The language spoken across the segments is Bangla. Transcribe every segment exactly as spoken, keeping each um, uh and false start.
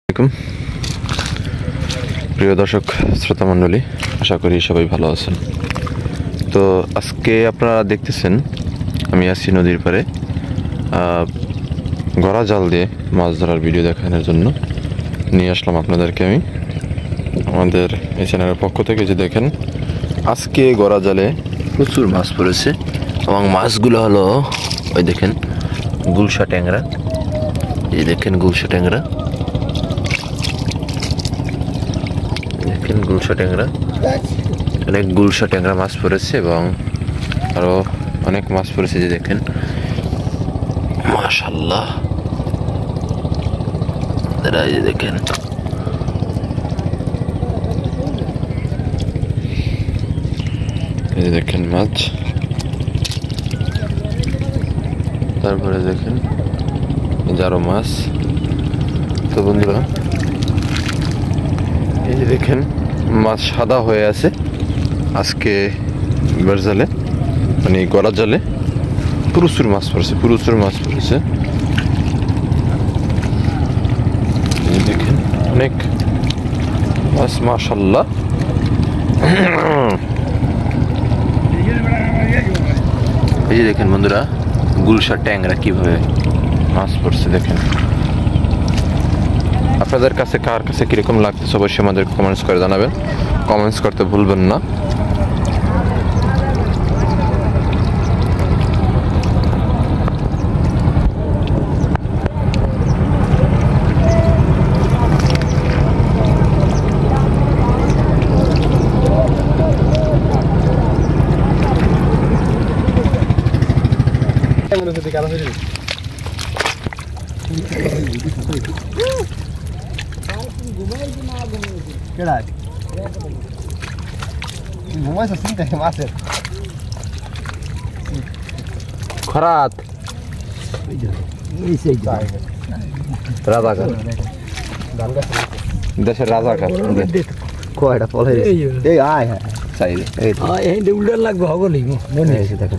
আসসালামু প্রিয় দর্শক শ্রোতা মণ্ডলী, আশা করি সবাই ভালো আছেন। তো আজকে আপনারা দেখতেছেন আমি আছি নদীর পাড়ে, গড়া জাল দিয়ে মাছ ধরার ভিডিও দেখানোর জন্য নিয়ে আসলাম আপনাদেরকে। আমি আমাদের এই চ্যানেলের পক্ষ থেকে যে দেখেন, আজকে গড়া জালে প্রচুর মাছ পড়েছে এবং মাছগুলো হলো ওই দেখেন গুলশা ট্যাংরা, এই দেখেন গুলশা ট্যাংরা, দেখেন গুলশা ট্যাংরা, অনেক গুলশা ট্যাংরা মাছ পড়েছে এবং আরো অনেক মাছ পড়েছে যে দেখেন, মাশাআল্লাহ। এই যে দেখেন এই যে দেখেন মাছ, তারপরে দেখেন আরো মাছ। তো বন্ধুরা এই যে দেখেন মাছ সাদা হয়ে আছে আজকে এবার জালে, মানে গড়া জালে প্রচুর মাছ পড়েছে, প্রচুর মাছ পড়েছে। দেখেন অনেক মাছ, মাশাআল্লাহ। এই যে দেখেন বন্ধুরা গুলশা ট্যাংরা কিভাবে মাছ পড়ছে দেখেন। আপনাদের কাছে কার কাছে কিরকম লাগতেছে অবশ্যই আমাদের কমেন্টস করে জানাবেন, কমেন্টস করতে ভুলবেন না। খরাত রাজাকার, দেশের রাজাকার কয়টা ফল এই আয় হ্যাঁ চাইলে এই উল্টার লাগবে হগলি মনে হয়েছে দেখেন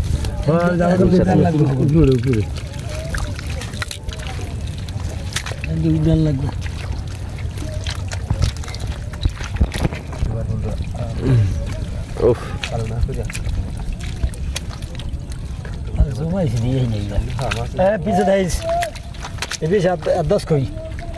উল্টার লাগবে। উফ জমাইছি দিয়ে নেই হ্যাঁ পিছে দাইস এ বেশ আর দশ কই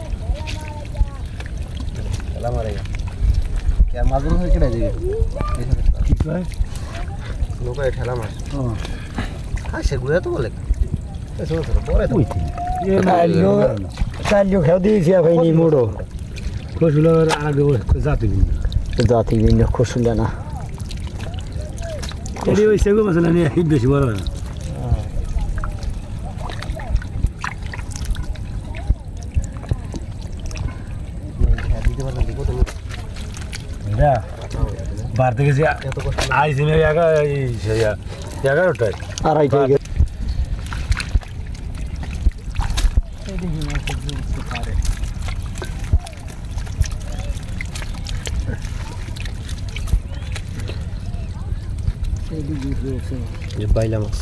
খেলা মারে কে মাগুর হয়ে কেটে দিবে কি কয় লোকায় ঠেলা মাছ ও হ্যাঁ সেগুলো তো বলে এসো তো বড় তো এ মাইলো চালিও খেও দিয়েছি ভাই নি মোড়ো খসুলার আগে জাতি ভিন্ন জাতি ভিন্ন খসুলা না এলি ওই সেগো মশলা নিয়ে হিট বেশি বড় না বার থেকে আইসি এগারোটায় আড়াইটা বাইলা মাছ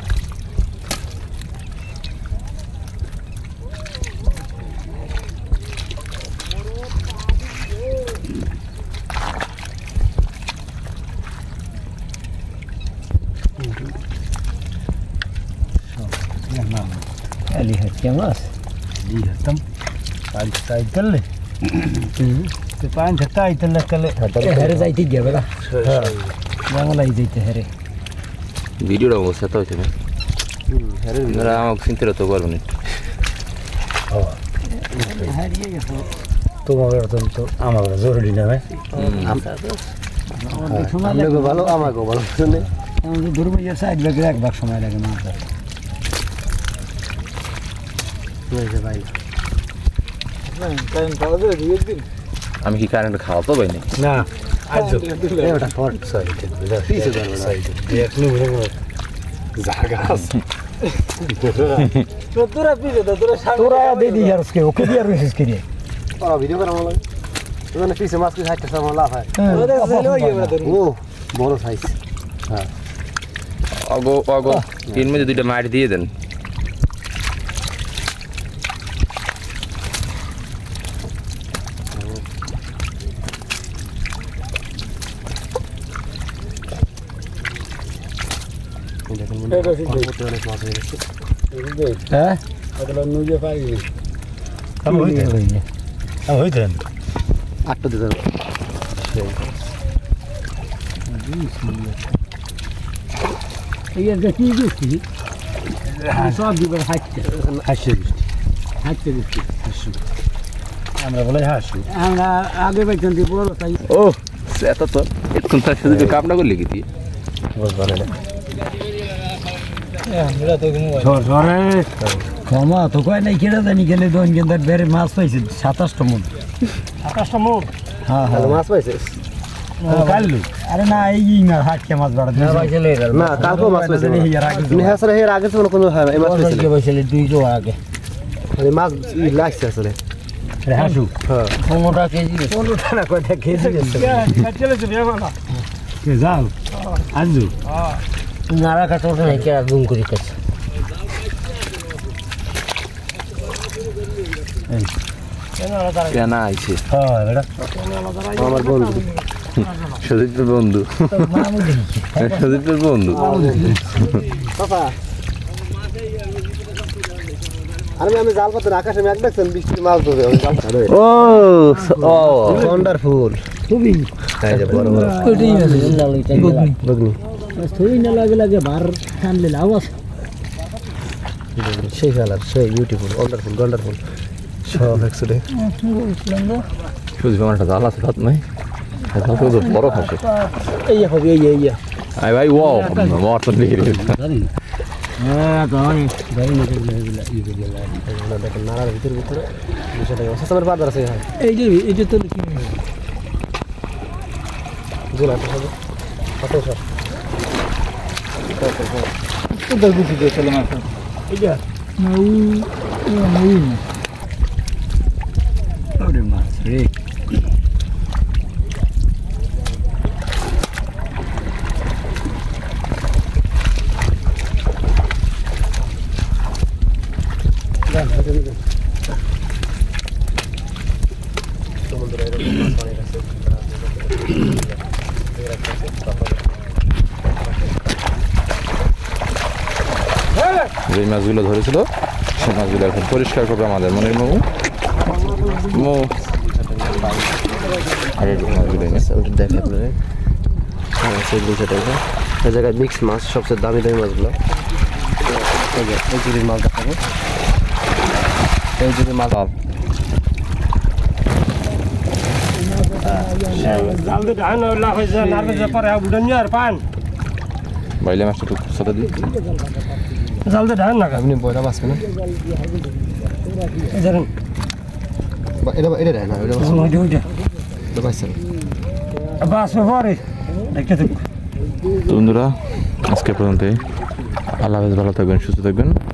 ali hati mas di hatam pan cycle le te pan jata itla kale hare jaiti gya bela jangala jaite hare video টা বসে তো হইছে না হরে না আমাকে চিন্তা তো করব না হারিয়ে গেছে তোমার তো আমার জরুরি না ভাই আমাকে ভালো আমাকে ভালো শুনে আমি ধরবো এর সাইড ব্যাগ এক ভাগ সময় লাগে না আমি কি কারেন্ট খাওয়া তো পাই না বড় সাইজ অগো অগো তিন মধ্যে দুইটা মার দিয়ে দেন। অনেক মাছ হয়ে গেছে। হ্যাঁ নুজে পারি আমি হইতে হইনি আমি হইতে আটটা দিতে হবে এই একটা কি দিচ্ছি সব দিবার হাঁটতে হাসি হাঁটতে দিচ্ছি আমরা বলে হাসি আমরা আগে পাইছেন দিয়ে বড় তাই ও সেটা তো একটু তার সাথে কামনা করলি কি তুই বুঝবার না সরে ক্ষমা তো কয় নাই কেটে জানি গেলে দোন গেন্দার বেড়ে মাছ পাইছে সাতাশটা মন সাতাশটা মোট হ্যাঁ হ্যাঁ মাছ পাইছে কালু আরে না এই না হাটকে মাছ বাড়া না কালকেও মাছ পাইছে নেহা স্যার এর আগে কোনো কোনো এই মাছ পাইছে দুই জো আগে এই মাছ লাগছে আসলে হাসু হ্যাঁ পনেরোটা কেজি পনেরোটা না কয়টা কেজি কে যাও আজু নাড়া কাটা ওঠে নাই কে গুম করি কাছে কেনা আইছে হ্যাঁ বেটা আমার বন্ধু সদীপের বন্ধু সদীপের বন্ধু পাপা আরে আমি জাল পাতে আকাশে মেঘ দেখছেন বৃষ্টির মাছ ধরে আমি জাল ধরে ও ও ওয়ান্ডারফুল খুবই এই যে বড় বড় ওইটাই আছে লালইটা বগনি থই না লাগে লাগে বার টানলে লাভ আছে সেই কালার সেই বিউটিফুল ওয়ান্ডারফুল ওয়ান্ডারফুল সব একসাথে সদীপ আমার একটা জাল আছে হাত নাই জাল তো বড় খাসে এই হবে এই এই আই ভাই ও মর তো দেখি হ্যাঁ তো ভাই নজর লাগলা ই করে গেল না দেখেন নাড়ার ভিতর ভিতরে দুশো টাকা সাসামের বাজার আছে এখানে এই যে এই যে তো কি গোলা তো হবে কত সব তো দরগুতি দিয়ে চলে মাছ এই যে নাউ নাউ ওরে মাছ রে যে মাছগুলো ধরেছিল সেই মাছগুলো এখন পরিষ্কার করবে আমাদের মনের মৌ মৌ আগে মাছগুলো এনে দেখে আপনারা হ্যাঁ সেই দুশো টাকা এই জায়গায় মিক্স মাছ সবচেয়ে দামি দামি মাছগুলো এই যে এই জুড়ির মাছ দেখাবো এই জুড়ির মাছ জালদে ধান না হইছে নারবে যে পরে বুড়ন আর পান বাইলে মাছটা একটু সাথে দিই জালদে ধান না আপনি বয়রা মাছ না জানেন এটা এটা দেয় না এটা ওইটা ওইটা এটা পাইছেন বাস পরে দেখতে থাকুন তো বন্ধুরা আজকে পর্যন্তই আল্লাহ হাফেজ ভালো থাকবেন সুস্থ থাকবেন